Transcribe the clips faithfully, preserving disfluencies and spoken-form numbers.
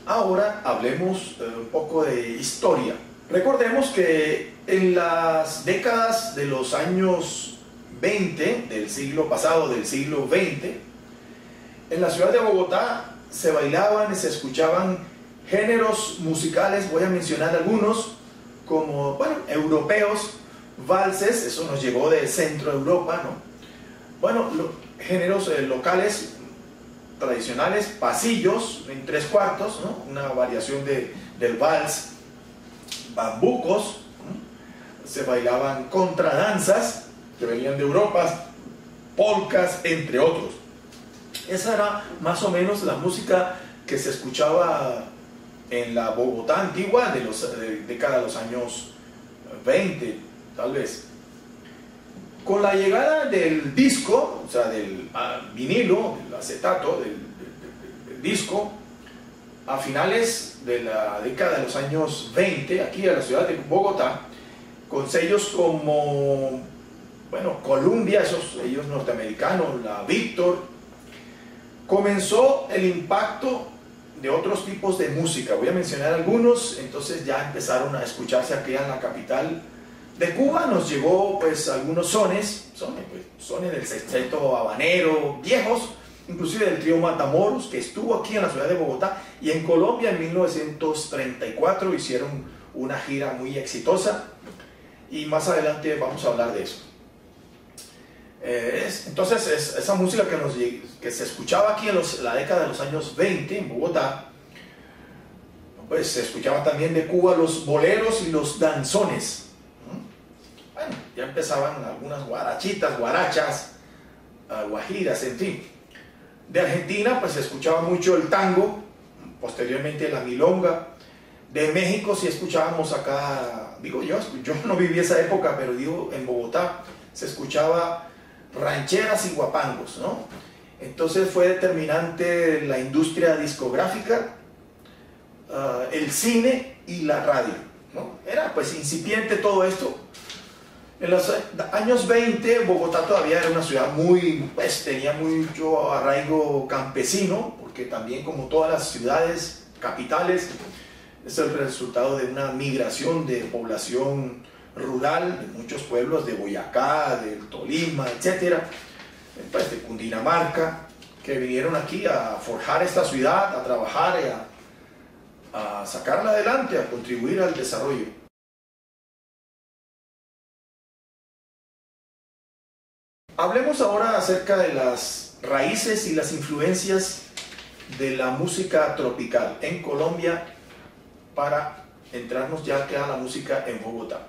Ahora hablemos eh, un poco de historia. Recordemos que en las décadas de los años veinte del siglo pasado, del siglo veinte, en la ciudad de Bogotá se bailaban y se escuchaban géneros musicales, voy a mencionar algunos, como, bueno, europeos, valses, eso nos llegó de Centro Europa, ¿no? Bueno, lo, géneros eh, locales, tradicionales, pasillos en tres cuartos, ¿no? Una variación de, del vals, bambucos, ¿no? Se bailaban contradanzas que venían de Europa, polcas, entre otros. Esa era más o menos la música que se escuchaba en la Bogotá antigua de los de, década de los años veinte, tal vez. Con la llegada del disco, o sea, del uh, vinilo, del acetato, del, del, del, del disco, a finales de la década de los años veinte, aquí en la ciudad de Bogotá, con sellos como, bueno, Columbia, esos sellos norteamericanos, la Victor, comenzó el impacto de otros tipos de música. Voy a mencionar algunos. Entonces ya empezaron a escucharse aquí en la capital de Cuba. Nos llegó pues algunos sones, sones, pues, sones del sexteto habanero, viejos, inclusive del trío Matamoros, que estuvo aquí en la ciudad de Bogotá, y en Colombia en mil novecientos treinta y cuatro hicieron una gira muy exitosa, y más adelante vamos a hablar de eso. Eh, es, entonces es, esa música que, nos, que se escuchaba aquí en los, la década de los años veinte en Bogotá, pues se escuchaba también de Cuba los boleros y los danzones. Bueno, ya empezaban algunas guarachitas, guarachas, uh, guajiras, en fin. De Argentina pues se escuchaba mucho el tango, posteriormente la milonga. De México sí escuchábamos acá, digo yo, yo no viví esa época, pero digo en Bogotá se escuchaba rancheras y guapangos, ¿no? Entonces fue determinante la industria discográfica, uh, el cine y la radio, ¿no? Era pues incipiente todo esto. En los años veinte Bogotá todavía era una ciudad muy, pues tenía mucho arraigo campesino, porque también como todas las ciudades capitales es el resultado de una migración de población rural de muchos pueblos de Boyacá, del Tolima, etcétera, pues de Cundinamarca, que vinieron aquí a forjar esta ciudad, a trabajar y a, a sacarla adelante, a contribuir al desarrollo. Hablemos ahora acerca de las raíces y las influencias de la música tropical en Colombia, para entrarnos ya que a la música en Bogotá.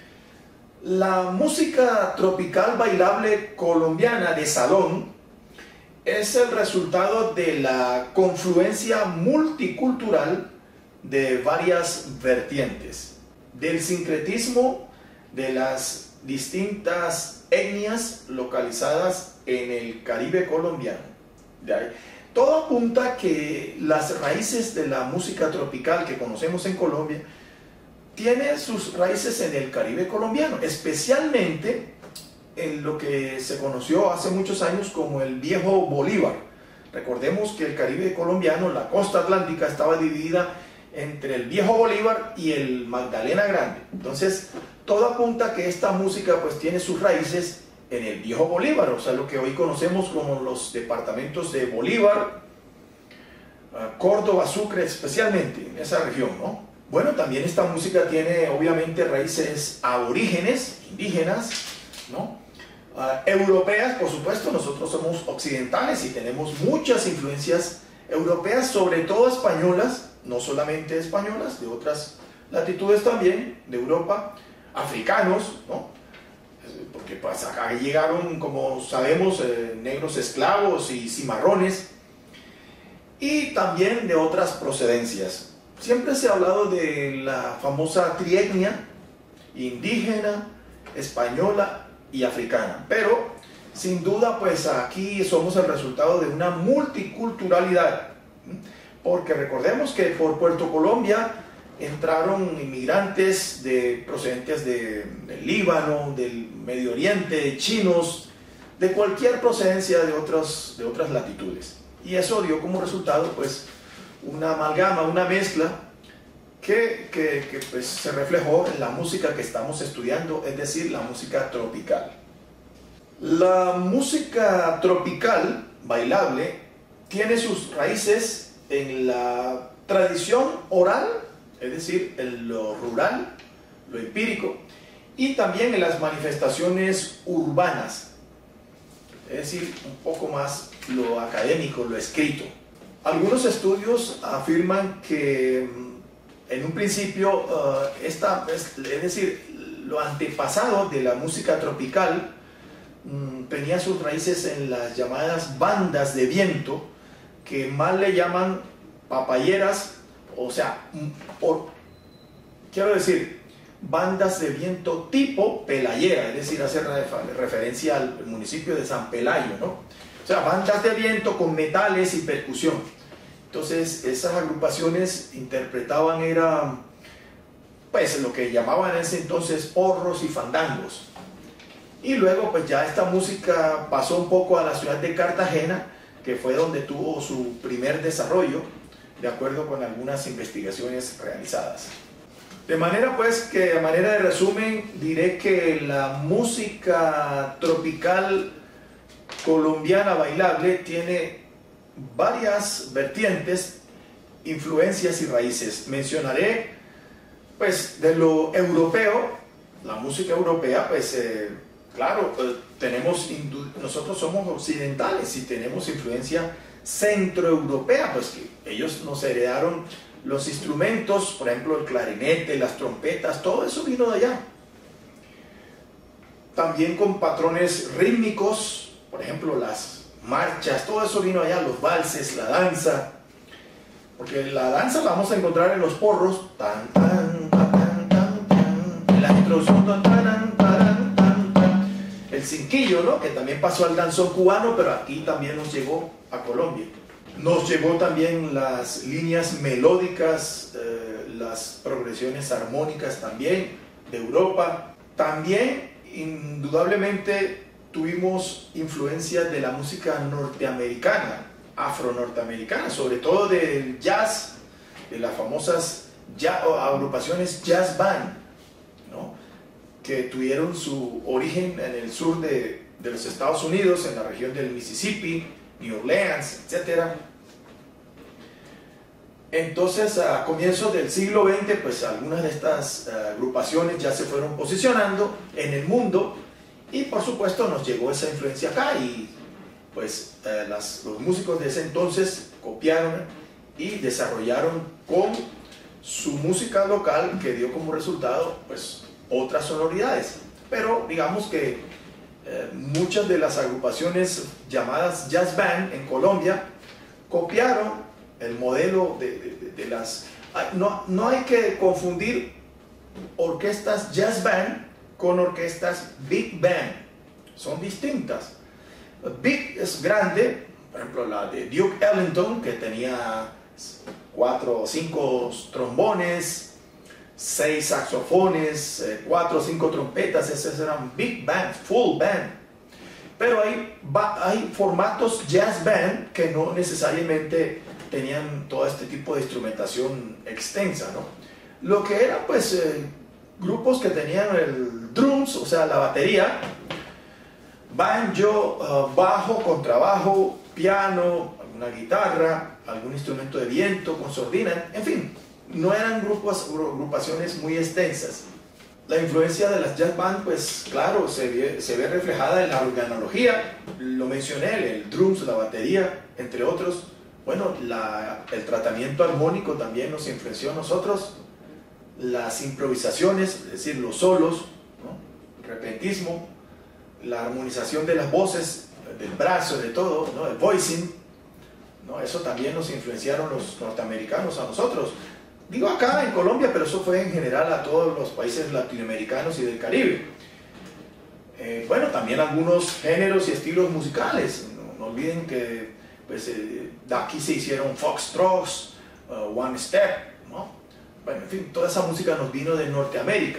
La música tropical bailable colombiana de salón es el resultado de la confluencia multicultural de varias vertientes, del sincretismo de las distintas etnias localizadas en el Caribe colombiano. De ahí, todo apunta que las raíces de la música tropical que conocemos en Colombia tiene sus raíces en el Caribe colombiano, especialmente en lo que se conoció hace muchos años como el Viejo Bolívar. Recordemos que el Caribe colombiano, la costa atlántica, estaba dividida entre el Viejo Bolívar y el Magdalena Grande. Entonces, todo apunta que esta música pues tiene sus raíces en el Viejo Bolívar, o sea, lo que hoy conocemos como los departamentos de Bolívar, Córdoba, Sucre, especialmente en esa región, ¿no? Bueno, también esta música tiene obviamente raíces aborígenes, indígenas, ¿no? Uh, europeas, por supuesto. Nosotros somos occidentales y tenemos muchas influencias europeas, sobre todo españolas, no solamente españolas, de otras latitudes también, de Europa, africanos, ¿no? Porque pues acá llegaron, como sabemos, eh, negros esclavos y cimarrones, y también de otras procedencias. Siempre se ha hablado de la famosa trietnia, indígena, española y africana, pero sin duda pues aquí somos el resultado de una multiculturalidad, porque recordemos que por Puerto Colombia entraron inmigrantes de, procedentes de, del Líbano, del Medio Oriente, chinos, de cualquier procedencia de, otros, de otras latitudes, y eso dio como resultado pues una amalgama, una mezcla que, que, que pues, se reflejó en la música que estamos estudiando, es decir, la música tropical. La música tropical bailable tiene sus raíces en la tradición oral, es decir, en lo rural, lo empírico, y también en las manifestaciones urbanas, es decir, un poco más lo académico, lo escrito. Algunos estudios afirman que en un principio, uh, esta, es, es decir, lo antepasado de la música tropical um, tenía sus raíces en las llamadas bandas de viento, que mal le llaman papayeras, o sea, por, quiero decir, bandas de viento tipo pelayera, es decir, hace referencia al municipio de San Pelayo, ¿no? O sea, bandas de viento con metales y percusión. Entonces, esas agrupaciones interpretaban, era, pues, lo que llamaban en ese entonces porros y fandangos. Y luego, pues, ya esta música pasó un poco a la ciudad de Cartagena, que fue donde tuvo su primer desarrollo, de acuerdo con algunas investigaciones realizadas. De manera pues que a manera de resumen diré que la música tropical colombiana bailable tiene varias vertientes, influencias y raíces. Mencionaré pues de lo europeo, la música europea, pues eh, claro, eh, tenemos, nosotros somos occidentales y tenemos influencia centroeuropea, pues que ellos nos heredaron los instrumentos, por ejemplo el clarinete, las trompetas, todo eso vino de allá. También con patrones rítmicos, por ejemplo las marchas, todo eso vino allá, los valses, la danza. Porque la danza la vamos a encontrar en los porros, tan, tan, tan, tan, tan, la introducción, tan, tan, tan, tan, tan, el cinquillo, ¿no? Que también pasó al danzón cubano, pero aquí también nos llegó a Colombia. Nos llegó también las líneas melódicas, eh, las progresiones armónicas también de Europa. También, indudablemente, tuvimos influencias de la música norteamericana, afro-norteamericana, sobre todo del jazz, de las famosas jazz, agrupaciones jazz band, ¿no? Que tuvieron su origen en el sur de, de los Estados Unidos, en la región del Mississippi, New Orleans, etcétera. Entonces, a comienzos del siglo veinte, pues algunas de estas uh, agrupaciones ya se fueron posicionando en el mundo y por supuesto nos llegó esa influencia acá y pues uh, las, los músicos de ese entonces copiaron y desarrollaron con su música local que dio como resultado pues otras sonoridades. Pero digamos que Eh, muchas de las agrupaciones llamadas jazz band en Colombia copiaron el modelo de, de, de las... No, no hay que confundir orquestas jazz band con orquestas big band, son distintas. Big es grande, por ejemplo la de Duke Ellington, que tenía cuatro o cinco trombones, seis saxofones, eh, cuatro o cinco trompetas, esas eran big band, full band. Pero hay, hay formatos jazz band que no necesariamente tenían todo este tipo de instrumentación extensa, ¿no? Lo que eran pues eh, grupos que tenían el drums, o sea la batería, banjo, uh, bajo, contrabajo, piano, alguna guitarra, algún instrumento de viento con sordina, en fin. No eran grupos, agrupaciones muy extensas. La influencia de las jazz band, pues claro, se ve, se ve reflejada en la organología, lo mencioné, el drums, la batería, entre otros. Bueno, la, el tratamiento armónico también nos influenció a nosotros, las improvisaciones, es decir, los solos, ¿no? El repentismo, la armonización de las voces, del brazo, de todo, ¿no? El voicing, ¿no? Eso también nos influenciaron los norteamericanos a nosotros. Digo acá en Colombia, pero eso fue en general a todos los países latinoamericanos y del Caribe. Eh, bueno, también algunos géneros y estilos musicales. No, no olviden que pues, eh, de aquí se hicieron foxtrots, uh, one step, ¿no? Bueno, en fin, toda esa música nos vino de Norteamérica.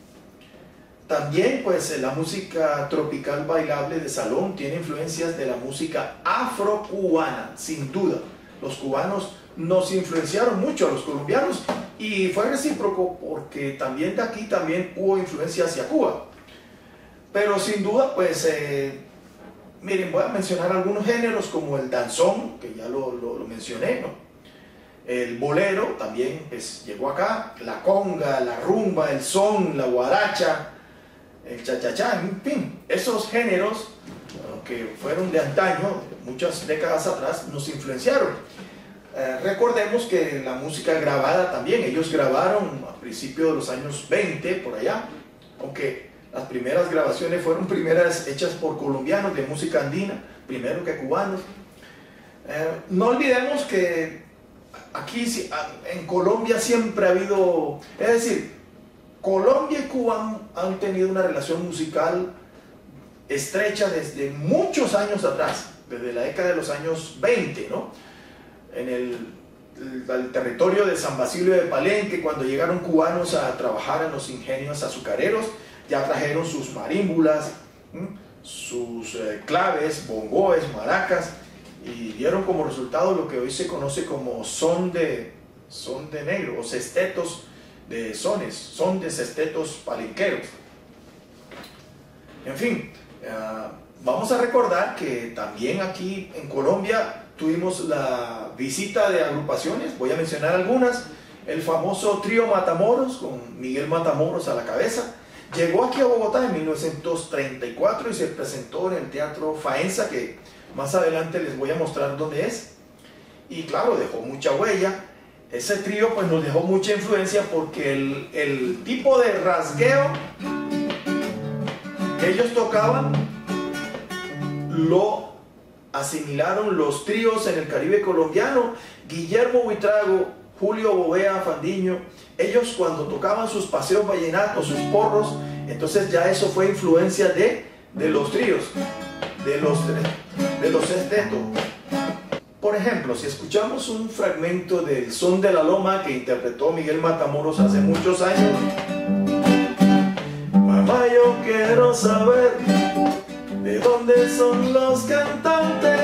También pues la música tropical bailable de salón tiene influencias de la música afro-cubana, sin duda. Los cubanos nos influenciaron mucho a los colombianos y fue recíproco porque también de aquí también hubo influencia hacia Cuba. Pero sin duda, pues, eh, miren, voy a mencionar algunos géneros como el danzón, que ya lo, lo, lo mencioné, ¿no? El bolero también pues, llegó acá, la conga, la rumba, el son, la guaracha, el cha-cha-cha, en fin, esos géneros que fueron de antaño, muchas décadas atrás, nos influenciaron. Eh, recordemos que la música grabada también, ellos grabaron a principios de los años veinte, por allá, aunque las primeras grabaciones fueron primeras hechas por colombianos de música andina, primero que cubanos. Eh, no olvidemos que aquí en Colombia siempre ha habido, es decir, Colombia y Cuba han, han tenido una relación musical estrecha desde muchos años atrás, desde la década de los años veinte, ¿no? En el, el, el territorio de San Basilio de Palenque, cuando llegaron cubanos a trabajar en los ingenios azucareros, ya trajeron sus marímbulas, ¿sí? sus eh, claves, bongoes, maracas, y dieron como resultado lo que hoy se conoce como son de, son de negro, o sestetos de sones, son de sestetos palenqueros. En fin, uh, vamos a recordar que también aquí en Colombia tuvimos la visita de agrupaciones, voy a mencionar algunas. El famoso trío Matamoros, con Miguel Matamoros a la cabeza, llegó aquí a Bogotá en mil novecientos treinta y cuatro y se presentó en el Teatro Faenza, que más adelante les voy a mostrar dónde es. Y claro, dejó mucha huella. Ese trío pues nos dejó mucha influencia porque el, el tipo de rasgueo que ellos tocaban lo asimilaron los tríos en el Caribe colombiano. Guillermo Buitrago, Julio Bovea Fandiño, ellos cuando tocaban sus paseos vallenatos, sus porros, entonces ya eso fue influencia de, de los tríos, de los, de los sestetos. Por ejemplo, si escuchamos un fragmento del Son de la Loma que interpretó Miguel Matamoros hace muchos años. Mamá, yo quiero saber de dónde son los cantantes.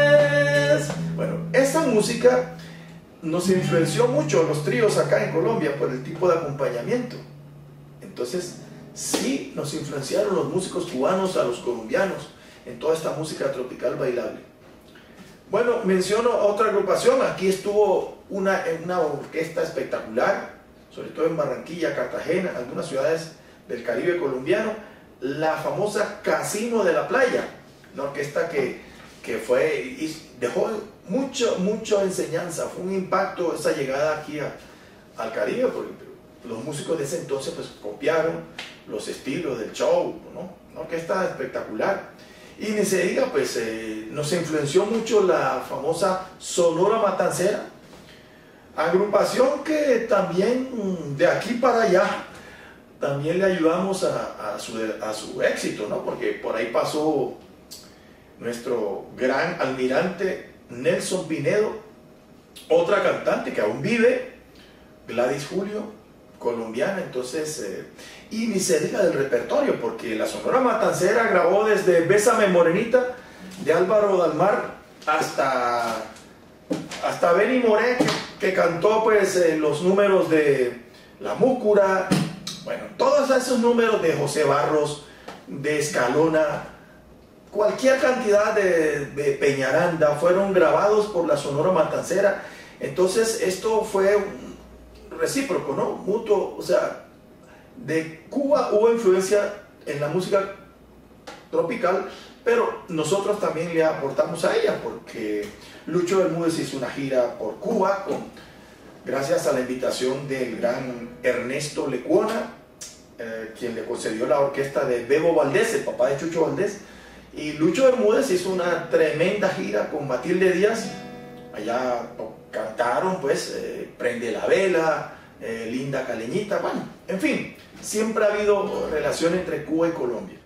Bueno, esa música nos influenció mucho los tríos acá en Colombia por el tipo de acompañamiento. Entonces, sí nos influenciaron los músicos cubanos a los colombianos en toda esta música tropical bailable. Bueno, menciono otra agrupación. Aquí estuvo una, una orquesta espectacular, sobre todo en Barranquilla, Cartagena, algunas ciudades del Caribe colombiano, la famosa Casino de la Playa, una orquesta que, que fue y dejó mucho, mucha enseñanza, fue un impacto esa llegada aquí a, al Caribe, porque los músicos de ese entonces pues copiaron los estilos del show, ¿no? Una orquesta espectacular. Y ni se diga, pues eh, nos influenció mucho la famosa Sonora Matancera, agrupación que también de aquí para allá también le ayudamos a, a, su, a su éxito, ¿no? Porque por ahí pasó nuestro gran almirante Nelson Pinedo, otra cantante que aún vive, Gladys Julio, colombiana. Entonces, eh, y ni se diga del repertorio, porque la Sonora Matancera grabó desde Bésame Morenita de Álvaro Dalmar hasta, hasta Benny Moré, que, que cantó pues eh, los números de La Múcura, bueno, todos esos números de José Barros, de Escalona, cualquier cantidad de, de Peñaranda fueron grabados por la Sonora Matancera. Entonces esto fue un recíproco, ¿no? Mutuo, o sea, de Cuba hubo influencia en la música tropical, pero nosotros también le aportamos a ella, porque Lucho Bermúdez hizo una gira por Cuba, con, gracias a la invitación del gran Ernesto Lecuona, eh, quien le concedió la orquesta de Bebo Valdés, el papá de Chucho Valdés, y Lucho Bermúdez hizo una tremenda gira con Matilde Díaz. Allá cantaron pues eh, Prende la Vela, eh, Linda Caleñita, bueno, en fin, siempre ha habido relación entre Cuba y Colombia.